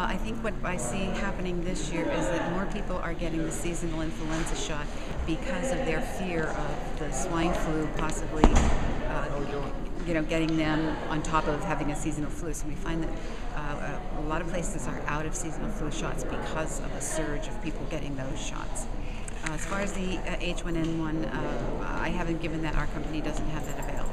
I think what I see happening this year is that more people are getting the seasonal influenza shot because of their fear of the swine flu possibly, getting them on top of having a seasonal flu. So we find that a lot of places are out of seasonal flu shots because of a surge of people getting those shots. As far as the H1N1, I haven't given that. Our company doesn't have that available.